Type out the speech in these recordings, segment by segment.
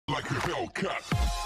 like a Hellcat.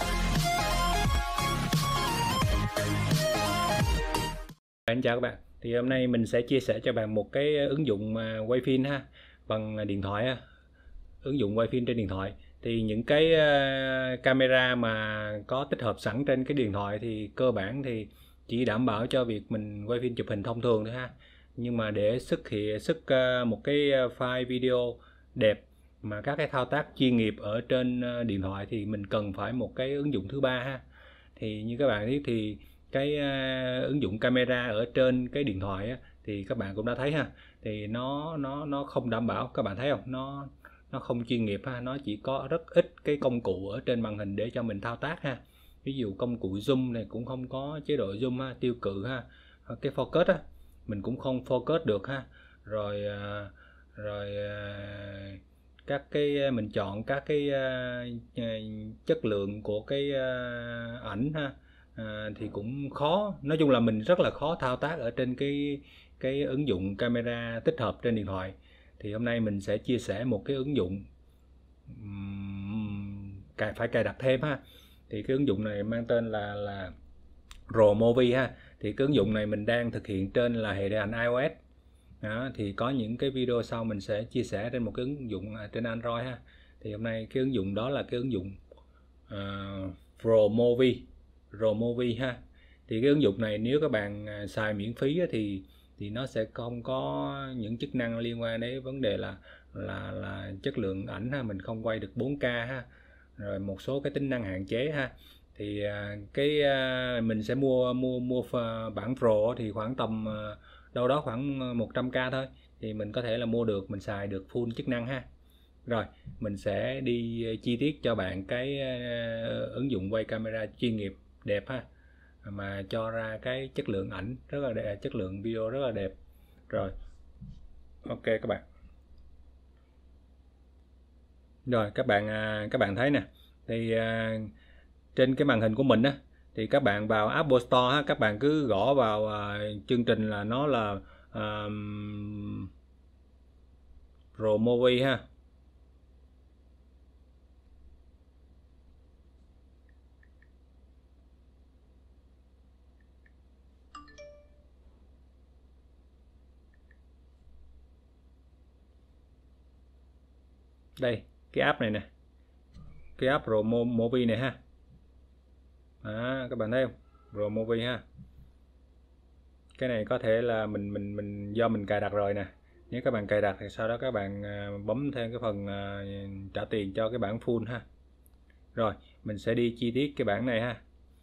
Chào các bạn. Thì hôm nay mình sẽ chia sẻ cho bạn một cái ứng dụng quay phim ha, bằng điện thoại ha. Ứng dụng quay phim trên điện thoại. Thì những cái camera mà có tích hợp sẵn trên cái điện thoại thì cơ bản thì chỉ đảm bảo cho việc mình quay phim chụp hình thông thường thôi ha. Nhưng mà để xuất một cái file video đẹp mà các cái thao tác chuyên nghiệp ở trên điện thoại thì mình cần phải một cái ứng dụng thứ ba ha. Thì như các bạn biết thì cái ứng dụng camera ở trên cái điện thoại á, thì các bạn cũng đã thấy ha, thì nó không đảm bảo, các bạn thấy không, nó không chuyên nghiệp ha, nó chỉ có rất ít cái công cụ ở trên màn hình để cho mình thao tác ha. Ví dụ công cụ zoom này cũng không có chế độ zoom ha, tiêu cự ha, cái focus á mình cũng không focus được ha, rồi các cái mình chọn các cái chất lượng của cái ảnh ha, thì cũng khó. Nói chung là mình rất là khó thao tác ở trên cái ứng dụng camera tích hợp trên điện thoại. Thì hôm nay mình sẽ chia sẻ một cái ứng dụng phải cài đặt thêm ha. Thì cái ứng dụng này mang tên là Romovie ha. Thì cái ứng dụng này mình đang thực hiện trên là hệ điều hành iOS. Đó, thì có những cái video sau mình sẽ chia sẻ trên một cái ứng dụng trên Android ha. Thì hôm nay cái ứng dụng đó là cái ứng dụng Romovie ha. Thì cái ứng dụng này nếu các bạn xài miễn phí thì nó sẽ không có những chức năng liên quan đến vấn đề là chất lượng ảnh ha, mình không quay được 4K ha, rồi một số cái tính năng hạn chế ha. Thì mình sẽ mua bản Pro thì khoảng tầm đâu đó khoảng 100k thôi, thì mình có thể là mua được, mình xài được full chức năng ha. Rồi mình sẽ đi chi tiết cho bạn cái ứng dụng quay camera chuyên nghiệp đẹp ha, mà cho ra cái chất lượng ảnh rất là đẹp, chất lượng video rất là đẹp. Rồi ok các bạn. Rồi các bạn thấy nè, thì trên cái màn hình của mình á, thì các bạn vào Apple Store ha, các bạn cứ gõ vào chương trình là nó là Romovie ha. Đây cái app này nè, cái app Romovie này ha. Các bạn thấy không, Romovie ha. Cái này có thể là mình do mình cài đặt rồi nè. Nếu các bạn cài đặt thì sau đó các bạn bấm thêm cái phần trả tiền cho cái bản full ha. Rồi mình sẽ đi chi tiết cái bản này ha.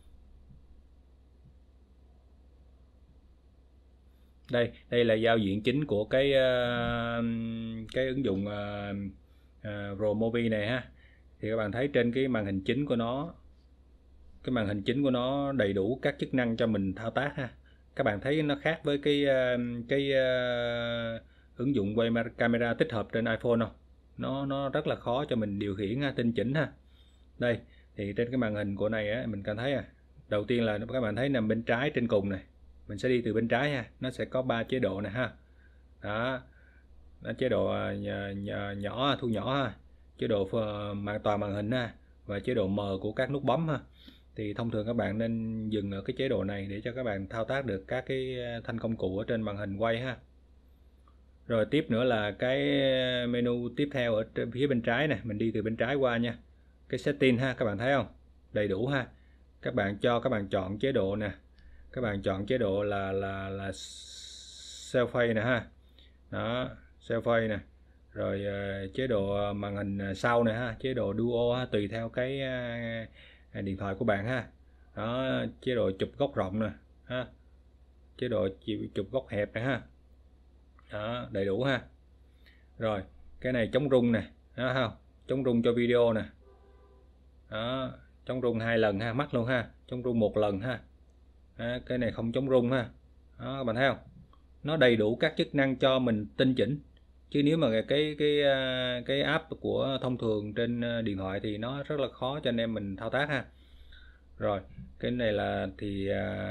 Đây là giao diện chính của cái ứng dụng Romovie này ha. Thì các bạn thấy trên cái màn hình chính của nó, cái màn hình chính của nó đầy đủ các chức năng cho mình thao tác ha. Các bạn thấy nó khác với cái ứng dụng quay camera tích hợp trên iPhone không? Nó rất là khó cho mình điều khiển ha, tinh chỉnh ha. Đây thì trên cái màn hình của này á, mình cảm thấy đầu tiên là các bạn thấy nằm bên trái trên cùng này, mình sẽ đi từ bên trái ha, nó sẽ có 3 chế độ này ha. Đó, chế độ nhỏ, thu nhỏ ha, chế độ toàn màn hình ha, và chế độ mờ của các nút bấm ha. Thì thông thường các bạn nên dừng ở cái chế độ này để cho các bạn thao tác được các cái thanh công cụ ở trên màn hình quay ha. Rồi tiếp nữa là cái menu tiếp theo ở phía bên trái này, mình đi từ bên trái qua nha. Cái setting ha, các bạn thấy không, đầy đủ ha. Các bạn chọn chế độ nè, các bạn chọn chế độ là selfie nè ha. Đó, selfie nè. Rồi chế độ màn hình sau nè ha, chế độ duo ha, tùy theo cái điện thoại của bạn ha. Đó, chế độ chụp góc rộng nè ha, chế độ chụp góc hẹp nè ha. Đó, đầy đủ ha. Rồi cái này chống rung nè, đó không, chống rung cho video nè. Đó, chống rung 2 lần ha, mắc luôn ha, chống rung 1 lần ha. Đó, cái này không chống rung ha. Đó, các bạn thấy không, nó đầy đủ các chức năng cho mình tinh chỉnh. Chứ nếu mà cái app của thông thường trên điện thoại thì nó rất là khó cho anh em mình thao tác ha. Rồi cái này là thì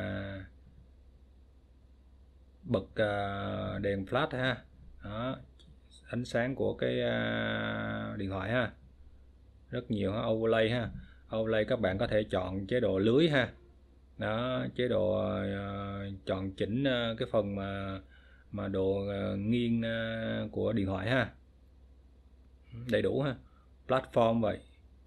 bật đèn flash ha. Đó, ánh sáng của cái điện thoại ha. rất nhiều ha. Overlay ha, overlay các bạn có thể chọn chế độ lưới ha, đó, chế độ chọn chỉnh cái phần mà độ nghiêng của điện thoại ha, đầy đủ ha. Platform vậy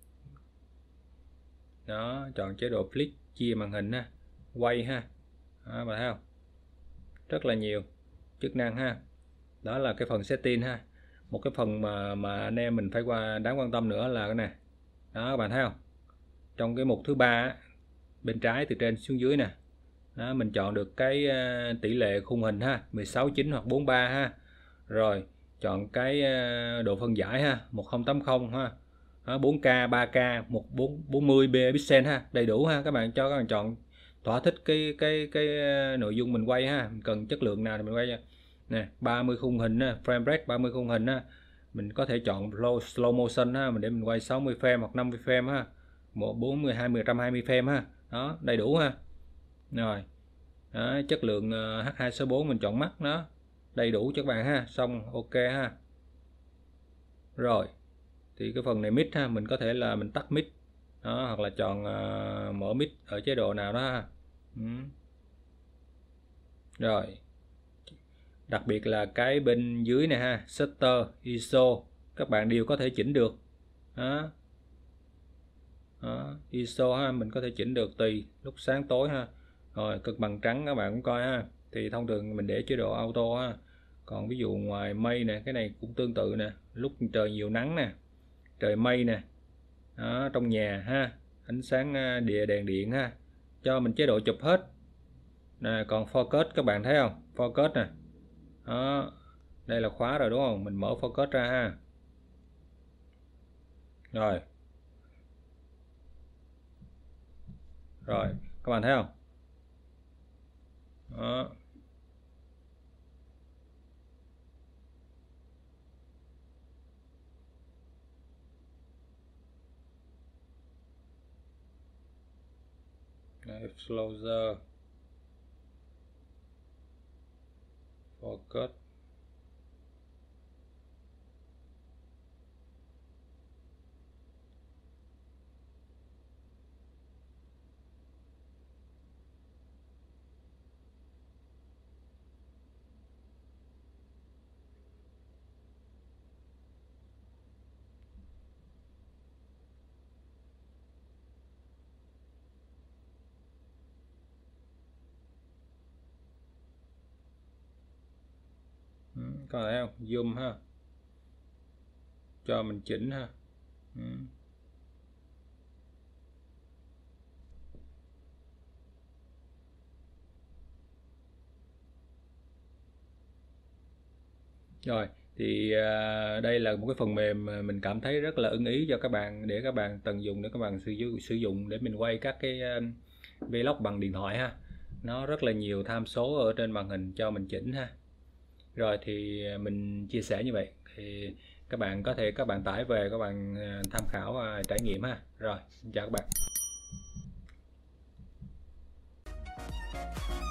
đó, chọn chế độ flip chia màn hình ha, quay ha, đó, bạn thấy không, rất là nhiều chức năng ha. Đó là cái phần setting ha. Một cái phần mà anh em mình phải đáng quan tâm nữa là cái này đó, các bạn thấy không, trong cái mục thứ ba bên trái từ trên xuống dưới nè, đó, mình chọn được cái tỷ lệ khung hình ha, 16:9 hoặc 43 ha. Rồi chọn cái độ phân giải ha, 1080 ha, đó, 4K 3K 1440 pixel ha, đầy đủ ha. Các bạn chọn thỏa thích cái nội dung mình quay ha, mình cần chất lượng nào thì mình quay nha. Nè, 30 khung hình ha, frame rate 30 khung hình ha. Mình có thể chọn slow motion ha, để mình quay 60 frame hoặc 50 frame ha, 40 20 120 frame ha. Đó, đầy đủ ha. Rồi. Đó, chất lượng H264 mình chọn mắt nó, đầy đủ cho các bạn ha. Xong ok ha. Rồi. Thì cái phần này mic ha, mình có thể là mình tắt mic. Đó, hoặc là chọn mở mic ở chế độ nào đó ha. Rồi. Đặc biệt là cái bên dưới này ha, shutter, ISO các bạn đều có thể chỉnh được. Đó. Đó, ISO ha, mình có thể chỉnh được tùy lúc sáng tối ha. Rồi cực bằng trắng các bạn cũng coi ha, thì thông thường mình để chế độ auto ha. Còn ví dụ ngoài mây nè, cái này cũng tương tự nè, lúc trời nhiều nắng nè, trời mây nè, đó, trong nhà ha, ánh sáng đèn điện ha, cho mình chế độ chụp hết nè. Còn focus các bạn thấy không, focus nè, đó, đây là khóa rồi đúng không, mình mở focus ra ha. Rồi các bạn thấy không, đó. Explorer, focus, có thấy không, zoom ha, cho mình chỉnh ha. Rồi thì đây là một cái phần mềm mà mình cảm thấy rất là ưng ý cho các bạn, để các bạn tận dụng, để các bạn sử dụng để mình quay các cái vlog bằng điện thoại ha. Nó rất là nhiều tham số ở trên màn hình cho mình chỉnh ha. Rồi thì mình chia sẻ như vậy thì các bạn có thể tải về, các bạn tham khảo trải nghiệm ha. Rồi, xin chào các bạn.